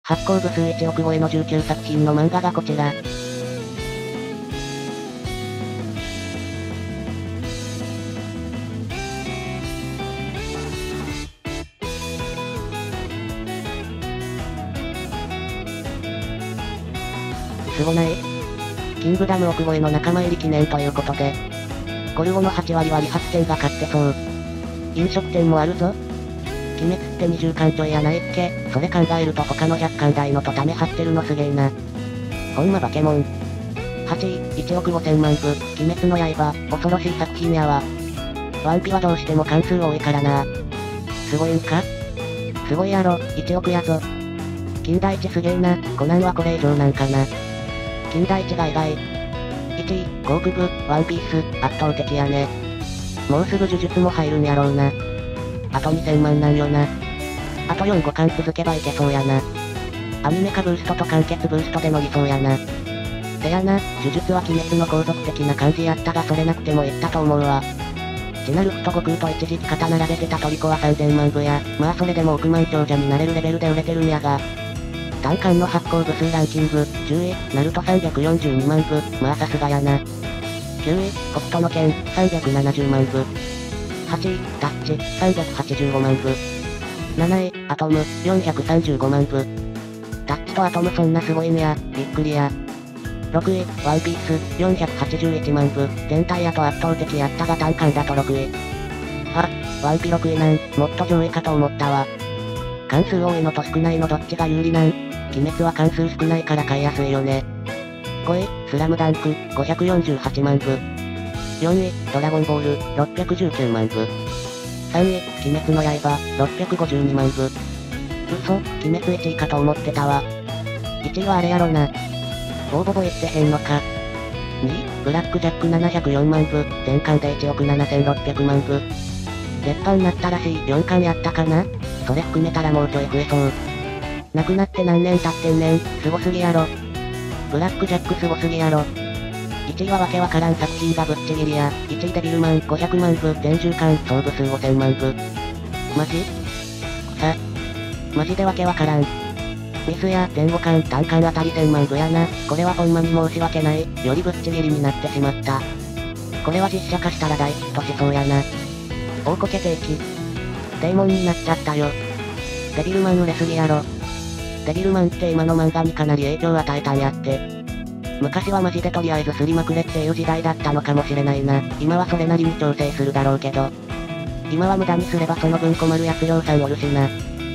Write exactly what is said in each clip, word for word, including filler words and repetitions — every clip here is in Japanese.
発行部数いちおく超えのじゅうきゅうさく品の漫画がこちら。すごない？キングダム億超えの仲間入り記念ということで。ゴルゴのはち割は理髪店が買ってそう。飲食店もあるぞ。鬼滅ってにじゅうかんちょいやないっけ。それ考えると他のひゃっかん台のとため張ってるのすげえな。ほんまバケモン。はちい、いちおくごせんまんぶ、鬼滅の刃、恐ろしい作品やわ。ワンピはどうしても関数多いからな。すごいんか？すごいやろ、いちおくやぞ。金田一すげえな、コナンはこれ以上なんかな。金田一が意外。いちい、ゴークブ、ワンピース、圧倒的やね。もうすぐ呪術も入るんやろうな。あとにせんまんなんよな。あとよん、ごかん続けばいけそうやな。アニメ化ブーストと完結ブーストで乗りそうやな。せやな、呪術は鬼滅の後続的な感じやったがそれなくてもいったと思うわ。チナルフと悟空と一時期肩並べてたトリコはさんぜんまんぶや、まあそれでも億万長者になれるレベルで売れてるんやが。単館の発行部数ランキング、じゅうい、ナルトさんびゃくよんじゅうにまんぶ、まあさすがやな。きゅうい、北斗の拳、さんびゃくななじゅうまんぶ。はちい、タッチ、さんびゃくはちじゅうごまんぶ。なない、アトム、よんひゃくさんじゅうごまんぶ。タッチとアトムそんなすごいんや、びっくりや。ろくい、ワンピース、よんひゃくはちじゅういちまんぶ。全体やと圧倒的やったが単館だとろくい。は、ワンピろくいなん、もっと上位かと思ったわ。関数多いのと少ないのどっちが有利なん？鬼滅は関数少ないから買いやすいよね。ごい、スラムダンク、ごひゃくよんじゅうはちまんぶ。よんい、ドラゴンボール、ろっぴゃくじゅうきゅうまんぶ。さんい、鬼滅の刃、ろっぴゃくごじゅうにまんぶ。嘘、鬼滅いちいかと思ってたわ。いちいはあれやろな。ボーボボいってへんのか。にい、ブラックジャックななひゃくよんまんぶ、全巻でいちおくななせんろっぴゃくまんぶ。絶版なったらしい、よんかんやったかな？それ含めたらもうちょい増えそう。亡くなって何年経ってんねん、すごすぎやろ。ブラックジャックすごすぎやろ。いちいはわけわからん作品がぶっちぎりや、いちいデビルマンごひゃくまんぶ、全じゅうかん、総部数ごせんまんぶ。マジ？さ、マジでわけわからん。ミスや、全ごかん、単館あたりせんまんぶやな。これはほんまに申し訳ない、よりぶっちぎりになってしまった。これは実写化したら大ヒットしそうやな。大こけ定期。デーモンになっちゃったよ。デビルマン売れすぎやろ。デビルマンって今の漫画にかなり影響を与えたんやって。昔はマジでとりあえずすりまくれっていう時代だったのかもしれないな。今はそれなりに調整するだろうけど。今は無駄にすればその分困るやつ量産おるしな。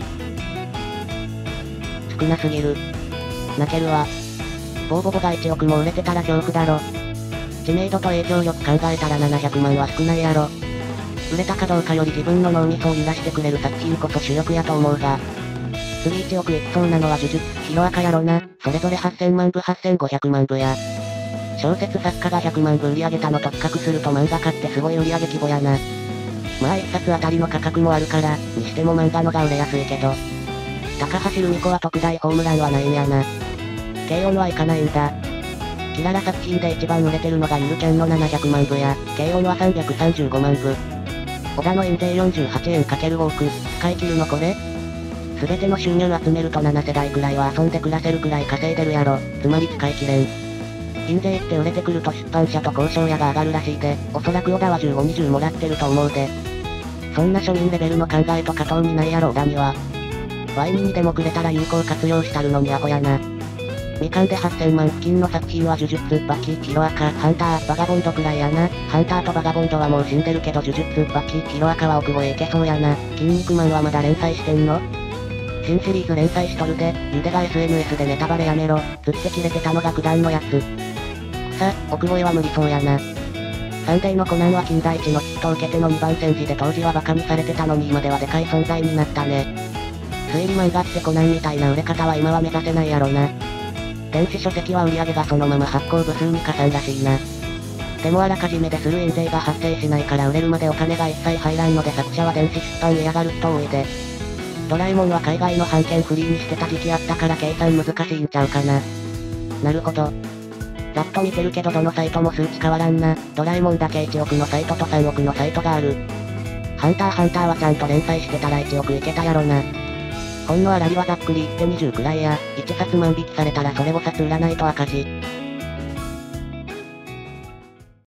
少なすぎる。泣けるわ。ボーボボがいちおくも売れてたら恐怖だろ。知名度と影響力考えたらななひゃくまんは少ないやろ。売れたかどうかより自分の脳みそを揺らしてくれる作品こそ主力やと思うが。次いちおくいきそうなのは呪術、ヒロアカやろな。それぞれはっせんまんぶはっせんごひゃくまんぶや。小説作家がひゃくまんぶ売り上げたのと比較すると漫画家ってすごい売り上げ規模やな。まあ一冊あたりの価格もあるから、にしても漫画のが売れやすいけど。高橋留美子は特大ホームランはないんやな。軽音はいかないんだ。キララ作品で一番売れてるのがゆるキャンのななひゃくまんぶや、軽音はさんびゃくさんじゅうごまんぶ。小田の印税よんじゅうはちえんかける多く、使い切るのこれ？すべての収入集めるとななせだいくらいは遊んで暮らせるくらい稼いでるやろ。つまり使い切れん。印税って売れてくると出版社と交渉屋が上がるらしいで、おそらく小田はじゅうご、にじゅうもらってると思うで。そんな庶民レベルの考えと加藤にないやろ小田には。ワイミにでもくれたら有効活用したるのにアホやな。みかんではっせんまん付近の作品は呪術、バキ、ヒロアカ、ハンター、バガボンドくらいやな。ハンターとバガボンドはもう死んでるけど呪術、バキ、ヒロアカは億超えいけそうやな。筋肉マンはまだ連載してんの？新シリーズ連載しとるで、ゆでが エスエヌエス でネタバレやめろ。釣って切れてたのが九段のやつ。さ、億超えは無理そうやな。サンデーのコナンは金田一のヒットを受けてのにばん戦時で当時はバカにされてたのに今ではでかい存在になったね。推理漫画ってコナンみたいな売れ方は今は目指せないやろな。電子書籍は売り上げがそのまま発行部数に加算らしいな。でもあらかじめでする印税が発生しないから売れるまでお金が一切入らんので作者は電子出版嫌がる人多いで。ドラえもんは海外の版権フリーにしてた時期あったから計算難しいんちゃうかな。なるほど。ざっと見てるけどどのサイトも数値変わらんな。ドラえもんだけいちおくのサイトとさんおくのサイトがある。ハンターハンターはちゃんと連載してたらいちおくいけたやろな。 本の粗利はざっくり言ってにじゅうくらいや、いっさつ万引きされたらそれごさつ売らないと赤字。